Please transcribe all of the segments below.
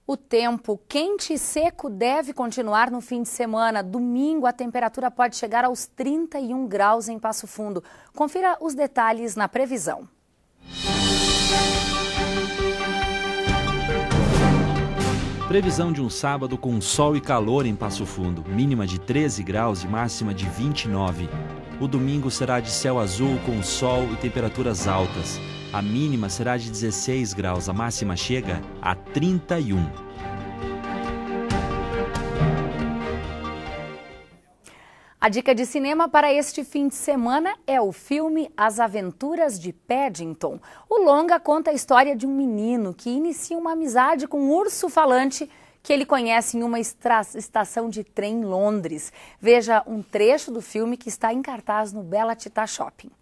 O tempo quente e seco deve continuar no fim de semana. Domingo, a temperatura pode chegar aos 31 graus em Passo Fundo. Confira os detalhes na previsão. Previsão de um sábado com sol e calor em Passo Fundo, mínima de 13 graus e máxima de 29. O domingo será de céu azul com sol e temperaturas altas. A mínima será de 16 graus, a máxima chega a 31. A dica de cinema para este fim de semana é o filme As Aventuras de Paddington. O longa conta a história de um menino que inicia uma amizade com um urso falante que ele conhece em uma estação de trem em Londres. Veja um trecho do filme que está em cartaz no Bela Tita Shopping.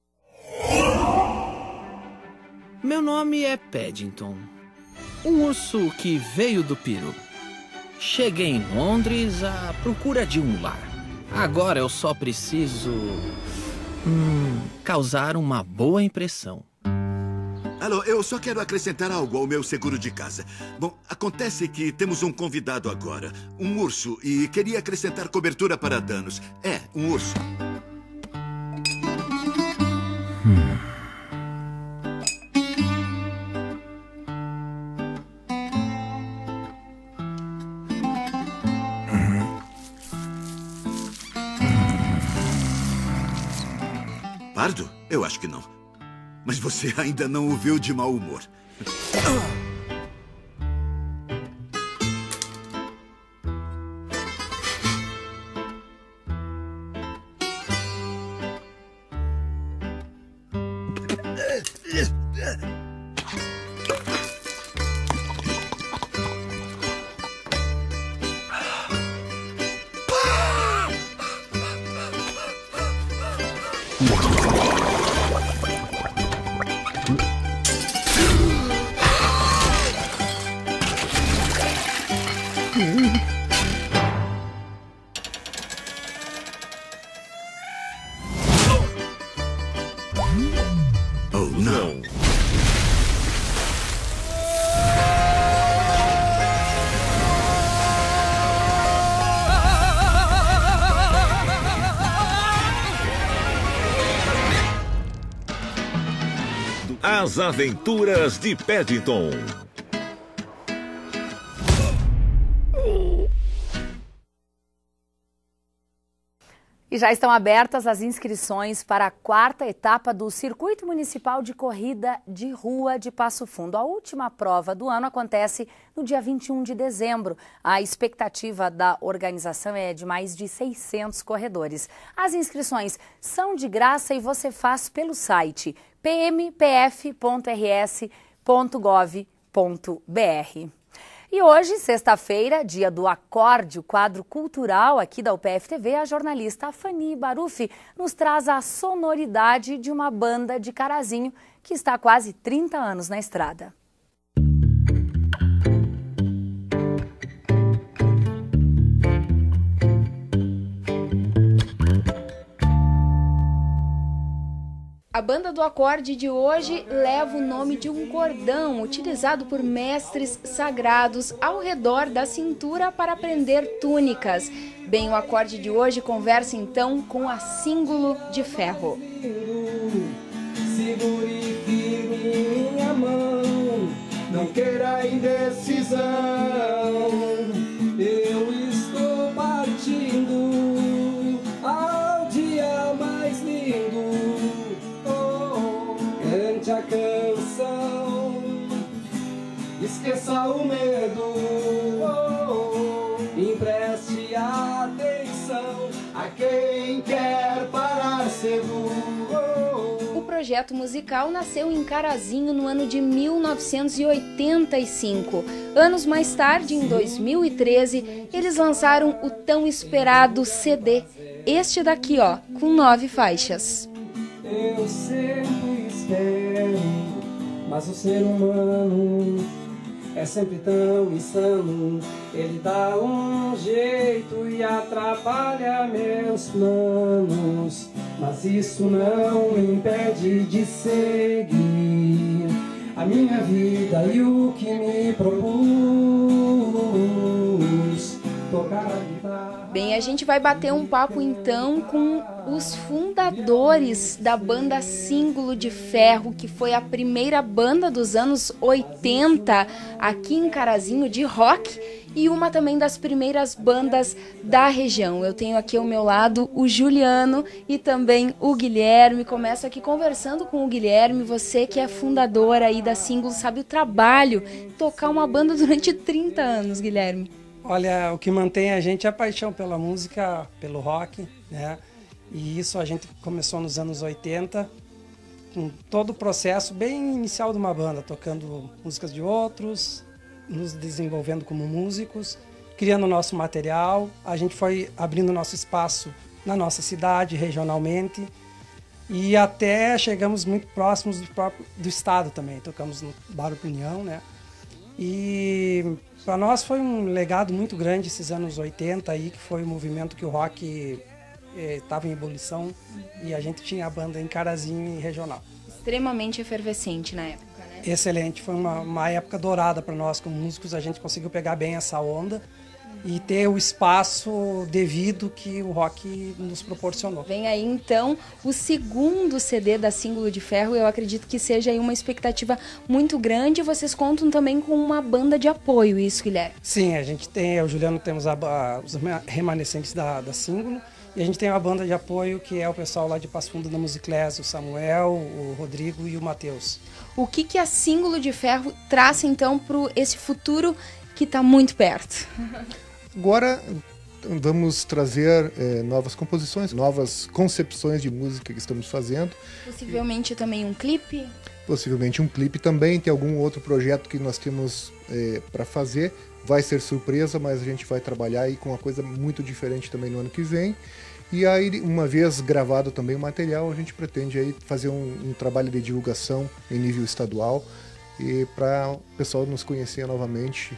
Meu nome é Paddington, um urso que veio do Peru. Cheguei em Londres à procura de um lar. Agora eu só preciso causar uma boa impressão. Alô, eu só quero acrescentar algo ao meu seguro de casa. Bom, acontece que temos um convidado agora, um urso, e queria acrescentar cobertura para danos. É, um urso. Pardo? Eu acho que não. Mas você ainda não o viu de mau humor. Oh, não. As Aventuras de Paddington. E já estão abertas as inscrições para a 4ª etapa do Circuito Municipal de Corrida de Rua de Passo Fundo. A última prova do ano acontece no dia 21 de dezembro. A expectativa da organização é de mais de 600 corredores. As inscrições são de graça e você faz pelo site pmpf.rs.gov.br. E hoje, sexta-feira, dia do Acorde, o quadro cultural aqui da UPF-TV, a jornalista Fani Barufi nos traz a sonoridade de uma banda de Carazinho que está há quase 30 anos na estrada. A banda do acorde de hoje leva o nome de um cordão utilizado por mestres sagrados ao redor da cintura para prender túnicas. Bem, o acorde de hoje conversa então com a Símbolo de Ferro. Segure firme minha mão, não queira indecisão. Eu estou partindo ao dia mais lindo. Cante a canção, esqueça o medo, empreste atenção a quem quer parar cedo. O projeto musical nasceu em Carazinho no ano de 1985. Anos mais tarde, em 2013, eles lançaram o tão esperado CD. Este daqui, ó, com 9 faixas. Eu sempre espero, mas o ser humano é sempre tão insano. Ele dá um jeito e atrapalha meus planos, mas isso não me impede de seguir a minha vida e o que me propus. tocar a guitarra. Bem, a gente vai bater um papo então com os fundadores da banda Símbolo de Ferro, que foi a primeira banda dos anos 80 aqui em Carazinho de rock e uma também das primeiras bandas da região. Eu tenho aqui ao meu lado o Juliano e também o Guilherme. Começo aqui conversando com o Guilherme, você que é fundador aí da Símbolo, sabe o trabalho de tocar uma banda durante 30 anos, Guilherme. Olha, o que mantém a gente é a paixão pela música, pelo rock, né? E isso a gente começou nos anos 80, com todo o processo bem inicial de uma banda, tocando músicas de outros, nos desenvolvendo como músicos, criando nosso material. A gente foi abrindo nosso espaço na nossa cidade, regionalmente, e até chegamos muito próximos do estado também. Tocamos no Bar Opinião, né? E para nós foi um legado muito grande esses anos 80 aí, que foi um movimento que o rock estava em ebulição e a gente tinha a banda em Carazinho e regional. Extremamente efervescente na época, né? Excelente, foi uma época dourada para nós como músicos, a gente conseguiu pegar bem essa onda e ter o espaço devido que o rock nos proporcionou. Vem aí então o segundo CD da Símbolo de Ferro, eu acredito que seja aí uma expectativa muito grande. Vocês contam também com uma banda de apoio, isso, Guilherme? Sim, a gente tem, eu e o Juliano temos os remanescentes da Símbolo, e a gente tem uma banda de apoio que é o pessoal lá de Passo Fundo da Musiclés, o Samuel, o Rodrigo e o Matheus. O que a Símbolo de Ferro traça então para esse futuro que está muito perto? Agora vamos trazer novas composições, novas concepções de música que estamos fazendo. Possivelmente também um clipe? Possivelmente um clipe também, tem algum outro projeto que nós temos para fazer. Vai ser surpresa, mas a gente vai trabalhar aí com uma coisa muito diferente também no ano que vem. E aí, uma vez gravado também o material, a gente pretende aí fazer um trabalho de divulgação em nível estadual e para o pessoal nos conhecer novamente.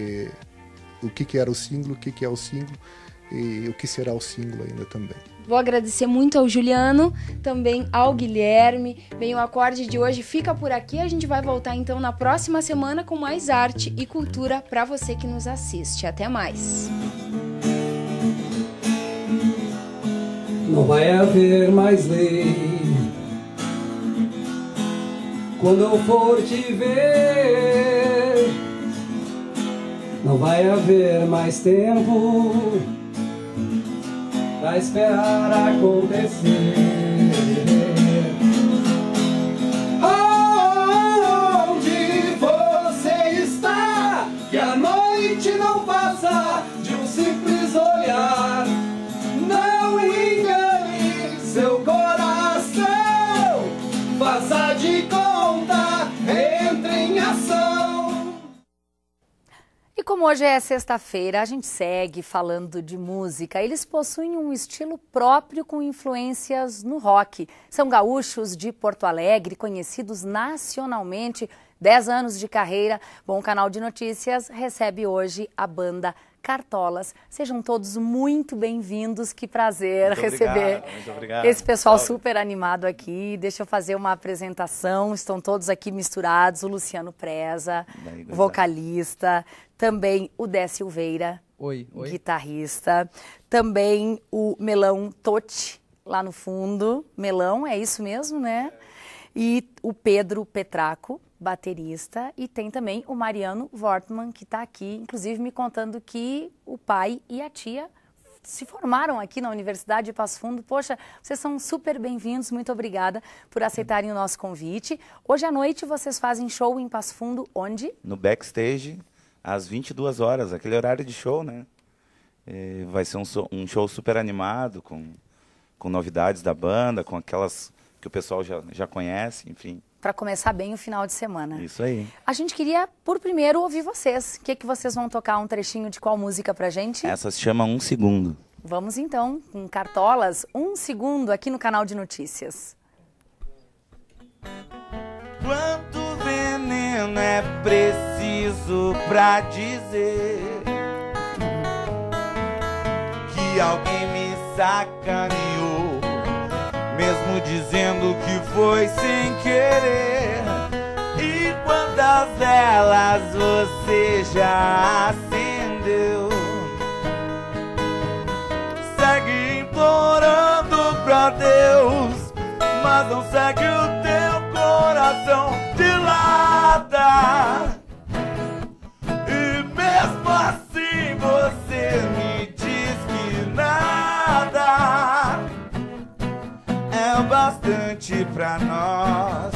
O que era o símbolo, o que é o símbolo e o que será o símbolo ainda também. Vou agradecer muito ao Juliano, também ao Guilherme. Bem, o acorde de hoje fica por aqui. A gente vai voltar então na próxima semana com mais arte e cultura para você que nos assiste. Até mais. Não vai haver mais lei quando eu for te ver. Não vai haver mais tempo pra esperar acontecer. Onde você está? Que a noite não passa de um simples olhar. Não engane seu coração, faça de conta, entre em ação. E como hoje é sexta-feira, a gente segue falando de música. Eles possuem um estilo próprio com influências no rock. São gaúchos de Porto Alegre, conhecidos nacionalmente, 10 anos de carreira. Bom, o Canal de Notícias recebe hoje a banda Cartolas. Sejam todos muito bem-vindos, que prazer receber esse pessoal super animado aqui. Deixa eu fazer uma apresentação, estão todos aqui misturados, o Luciano Preza, vocalista, também o Dé Silveira, guitarrista, também o Melão Totti, lá no fundo, Melão, é isso mesmo, né? E o Pedro Petraco, baterista, e tem também o Mariano Wortmann, que está aqui, inclusive me contando que o pai e a tia se formaram aqui na Universidade de Passo Fundo. Poxa, vocês são super bem-vindos, muito obrigada por aceitarem o nosso convite. Hoje à noite vocês fazem show em Passo Fundo, onde? No Backstage, às 22 horas, aquele horário de show, né? Vai ser um show super animado, com novidades da banda, com aquelas que o pessoal já conhece, enfim. Para começar bem o final de semana. Isso aí. A gente queria, por primeiro, ouvir vocês. O que vocês vão tocar? Um trechinho de qual música pra gente? Essa se chama Um Segundo. Vamos então, com Cartolas, Um Segundo, aqui no Canal de Notícias. Quanto veneno é preciso pra dizer que alguém me sacaneou, mesmo dizendo que foi sem querer? E quantas delas você já acendeu? Deus, mas não segue o teu coração dilata. E mesmo assim você me diz que nada é o bastante pra nós.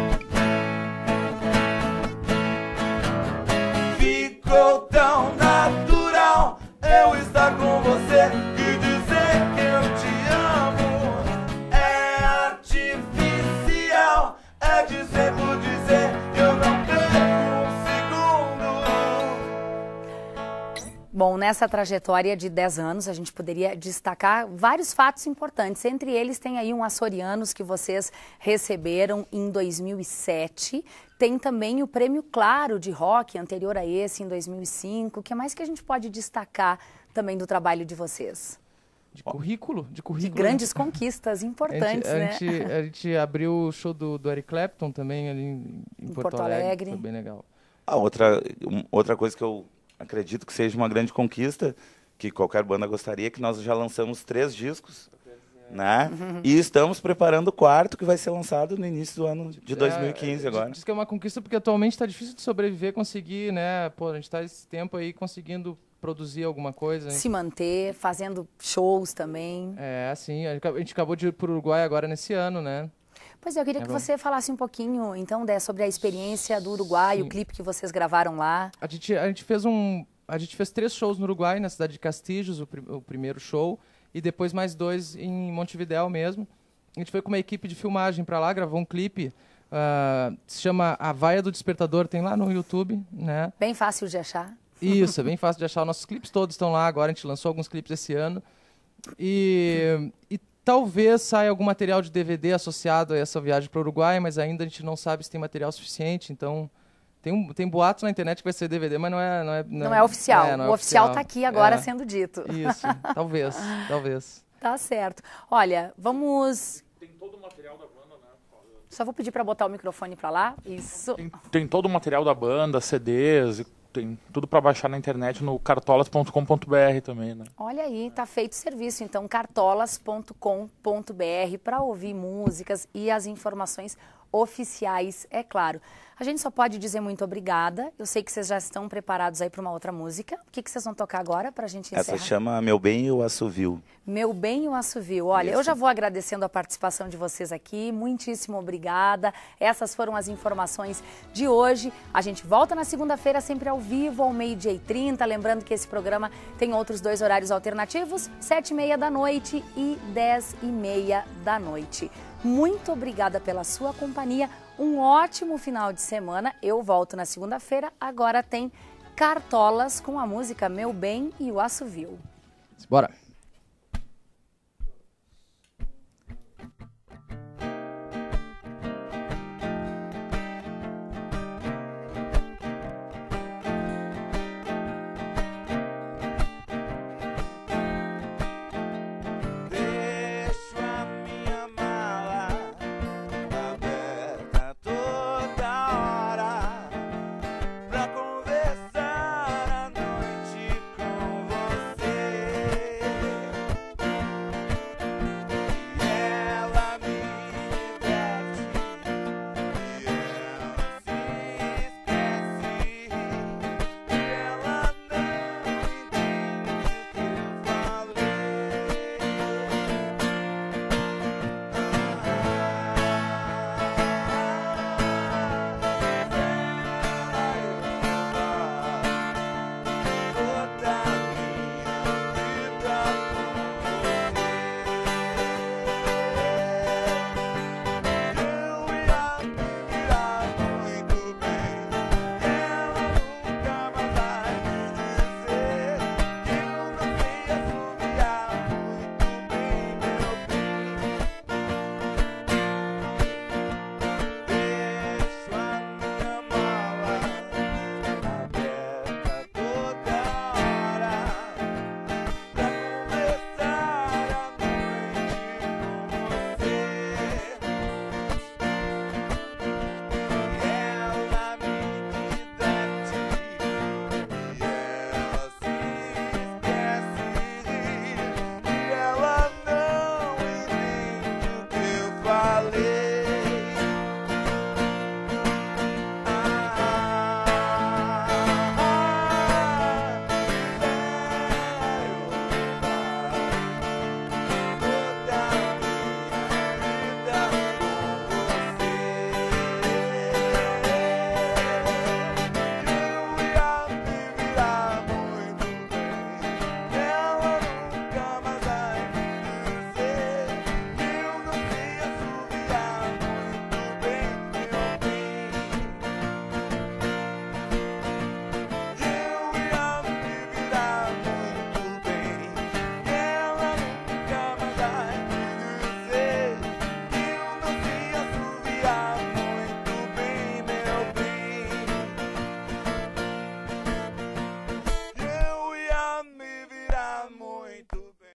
Ficou tão natural eu estar com você e dizer que eu te amo. É artificial, é dizer por dizer, eu não perco um segundo. Bom, nessa trajetória de 10 anos, a gente poderia destacar vários fatos importantes. Entre eles, tem aí um Açorianos que vocês receberam em 2007. Tem também o Prêmio Claro de Rock, anterior a esse, em 2005. O que mais que a gente pode destacar também do trabalho de vocês? De currículo. De grandes conquistas importantes, a gente abriu o show do Eric Clapton também ali em Porto Alegre. Foi bem legal. Outra coisa que eu acredito que seja uma grande conquista, que qualquer banda gostaria, que nós já lançamos 3 discos, né? E estamos preparando o 4, que vai ser lançado no início do ano de 2015 agora. Diz que é uma conquista porque atualmente está difícil de sobreviver, conseguir, né? Pô, a gente está esse tempo aí conseguindo produzir alguma coisa. Se manter, fazendo shows também. Sim. A gente acabou de ir para o Uruguai agora nesse ano, né? Pois é, eu queria que você falasse um pouquinho, então, sobre a experiência do Uruguai, o clipe que vocês gravaram lá. A gente fez 3 shows no Uruguai, na cidade de Castillos, o primeiro show, e depois mais 2 em Montevidéu mesmo. A gente foi com uma equipe de filmagem para lá, gravou um clipe, se chama A Vaia do Despertador, tem lá no YouTube, né? Bem fácil de achar. Isso, é bem fácil de achar. Nossos clipes todos estão lá agora, a gente lançou alguns clipes esse ano. E talvez saia algum material de DVD associado a essa viagem para o Uruguai, mas ainda a gente não sabe se tem material suficiente, então... Tem boatos na internet que vai ser DVD, mas não é oficial. O oficial está aqui agora sendo dito. Isso, talvez. Tá certo. Olha, vamos... Tem todo o material da banda, né? Só vou pedir para botar o microfone para lá. Isso. Tem todo o material da banda, CDs, tem tudo para baixar na internet no cartolas.com.br também, né? Olha aí, tá feito o serviço. Então, cartolas.com.br para ouvir músicas e as informações oficiais, é claro. A gente só pode dizer muito obrigada. Eu sei que vocês já estão preparados aí para uma outra música. O que vocês vão tocar agora para a gente encerrar? Essa chama Meu Bem e o Assovio. Meu Bem e o Assovio. Olha, eu já vou agradecendo a participação de vocês aqui. Muitíssimo obrigada. Essas foram as informações de hoje. A gente volta na segunda-feira, sempre ao vivo, ao 12h30. Lembrando que esse programa tem outros 2 horários alternativos, 7h30 da noite e 10h30 da noite. Muito obrigada pela sua companhia. Um ótimo final de semana. Eu volto na segunda-feira. Agora tem Cartolas com a música Meu Bem e o Assovio. Bora!